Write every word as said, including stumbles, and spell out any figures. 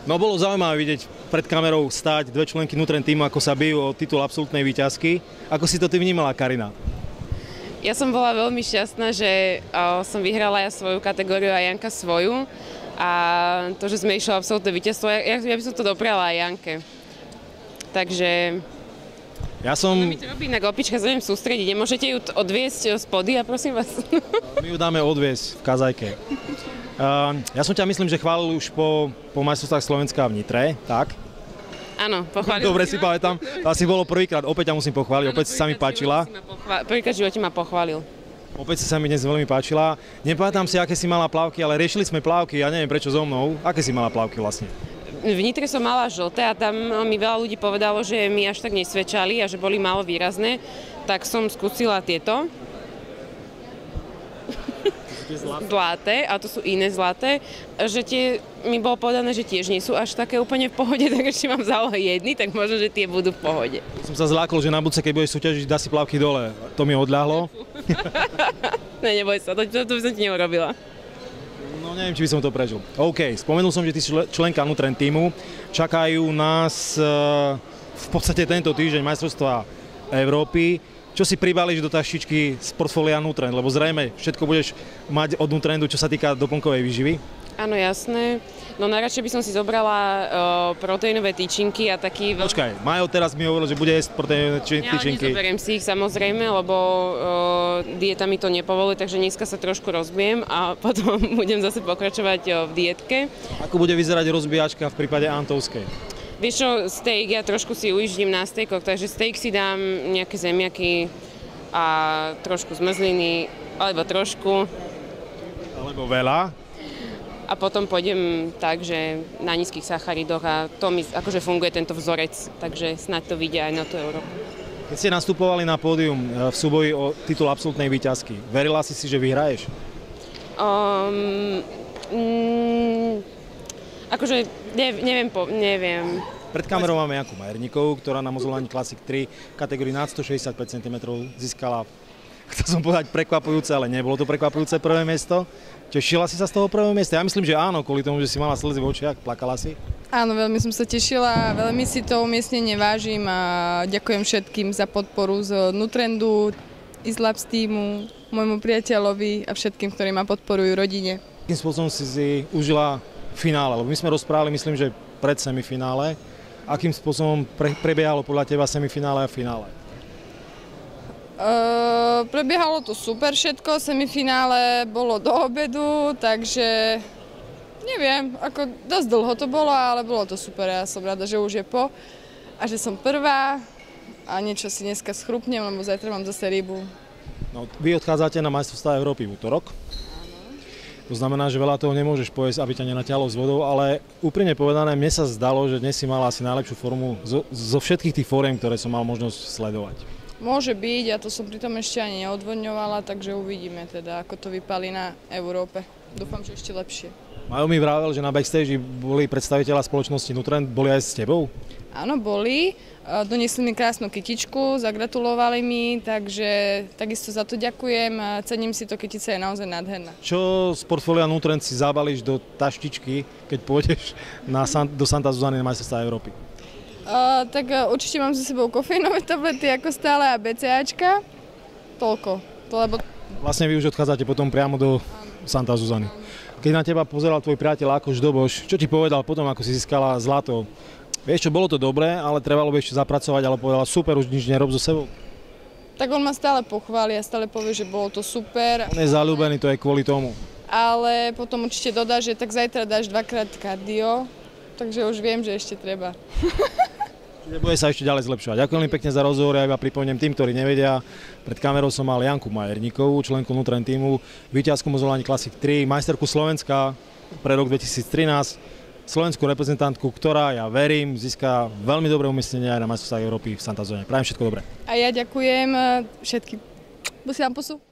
No bolo zaujímavé vidieť pred kamerou stáť dve členky Nutrend týmu, ako sa bijú o titul absolútnej víťazky. Ako si to ty vnímala, Karina? Ja som bola veľmi šťastná, že o, som vyhrala ja svoju kategóriu a Janka svoju. A to, že sme išli absolútne víťazstvo, ja, ja by som to dopriala aj Janke. Takže... Ja som... No, mi to robí inak opička, sa neviem sústrediť. Nemôžete ju odviesť z pódia, prosím vás? My ju dáme odviesť v kazajke. Uh, ja som ťa myslím, že chválil už po, po majstrovstvách Slovenska v Nitre, tak? Áno, pochválil. Dobre si pamätám. To asi bolo prvýkrát, opäť ťa musím pochváliť, Áno, opäť si sa mi páčila. Prvýkrát v živote ma pochválil. Opäť si sa mi dnes veľmi páčila. Nepamätám si, aké si mala plavky, ale riešili sme plavky, ja neviem prečo so mnou. Aké si mala plavky vlastne? V Nitre som mala žlté a tam mi veľa ľudí povedalo, že mi až tak nesvedčali a že boli málo výrazné, tak som skúsila tieto. Zlaté, a to sú iné zlaté, že tie, mi bolo povedané, že tiež nie sú až také úplne v pohode, tak ešte mám v zálohe jedny, tak možno, že tie budú v pohode. Som sa zlákol, že na budúce, keď budeš súťažiť, dá si plavky dole. To mi odľahlo. Ne, neboj sa, to, to, to by som ti neurobila. No neviem, či by som to prežil. OK, spomenul som, že ty si členka Nutrend týmu. Čakajú nás v podstate tento týždeň majstrovstvá Európy. Čo si pribališ do taštičky z portfólia Nutrend? Lebo zrejme všetko budeš mať od Nutrendu, čo sa týka doplnkovej výživy. Áno, jasné. No najradšej by som si zobrala uh, proteínové tyčinky a taký... Počkaj, Majo teraz mi hovoril, že bude jesť proteínové tyčinky. Ja nezoberiem si ich samozrejme, lebo uh, dieta mi to nepovoluje, takže dneska sa trošku rozbijem a potom budem zase pokračovať uh, v dietke. Ako bude vyzerať rozbíjačka v prípade Antovskej? Vieš čo, steak, ja trošku si ujíždím na steakoch, takže steak si dám nejaké zemiaky a trošku zmrzliny, alebo trošku. Alebo veľa. A potom pôjdem tak, že na nízkych sacharidoch a to mi akože funguje tento vzorec, takže snáď to vidia aj na tú Európu. Keď ste nastupovali na pódium v súboji o titul absolútnej víťazky, verila si si, že vyhraješ? Um, mm, akože ne, neviem, po, neviem. Pred kamerou máme Janku Majerníkovú, ktorá na Mozolani Classic tri v kategórii nad stošesťdesiatpäť centimetrov získala, chcel som povedať prekvapujúce, ale nebolo to prekvapujúce prvé miesto. Tešila si sa z toho prvého miesta? Ja myslím, že áno, kvôli tomu, že si mala slzy v očiach, plakala si. Áno, veľmi som sa tešila, veľmi si to umiestnenie vážim a ďakujem všetkým za podporu z Nutrendu, Islabs týmu, môjmu priateľovi a všetkým, ktorí ma podporujú, rodine. Akým spôsobom si si užila finále? Lebo my sme rozprávali, myslím, že pred semifinále. Akým spôsobom pre, prebiehalo podľa teba semifinále a finále? Uh, prebiehalo to super všetko, semifinále bolo do obedu, takže neviem, ako dosť dlho to bolo, ale bolo to super, ja som rada, že už je po a že som prvá a niečo si dneska schrupnem, lebo zajtra mám zase rybu. No, vy odchádzate na majstrovstvá Európy v útorok. To znamená, že veľa toho nemôžeš pojesť, aby ťa nenaťalo s vodou, ale úprimne povedané, mne sa zdalo, že dnes si mala asi najlepšiu formu zo, zo všetkých tých fóriem, ktoré som mal možnosť sledovať. Môže byť, ja to som pritom ešte ani neodvodňovala, takže uvidíme teda, ako to vypálí na Európe. Dúfam, že ešte lepšie. Majo mi vravel, že na backstage boli predstaviteľa spoločnosti Nutrend, boli aj s tebou? Áno, boli. Doniesli mi krásnu kytičku, zagratulovali mi, takže takisto za to ďakujem. Cením si to, kytica je naozaj nádherná. Čo z portfólia Nutrend si zabališ do taštičky, keď pôjdeš na, do Santa Zuzany na majstrovstvá Európy? Uh, tak uh, určite mám so sebou kofeínové tablety ako stále a BCAčka. Toľko. To, lebo... Vlastne vy už odchádzate potom priamo do Santa Zuzany. Keď na teba pozeral tvoj priateľ Akoš Doboš, čo ti povedal potom, ako si získala zlato? Vieš čo, bolo to dobré, ale trebalo by ešte zapracovať, ale povedala super, už nič nerob so sebou. Tak on ma stále pochváli a stále povie, že bolo to super. On je zaľúbený, to je kvôli tomu. Ale potom určite dodá, že tak zajtra dáš dvakrát kardio, takže už viem, že ešte treba. Bude sa ešte ďalej zlepšovať. Ďakujem pekne za rozhovor a iba pripomeniem tým, ktorí nevedia. Pred kamerou som mal Janku Majerníkovú, členku Nutrend týmu, víťazku Mozolani Classic tri, majsterku Slovenska pre rok dvetisíctrinásť, slovenskú reprezentantku, ktorá, ja verím, získa veľmi dobré umiestnenie aj na majstrovstvách Európy v Santa Zuzane. Prajem všetko dobré. A ja ďakujem všetkým. Posielam pusu.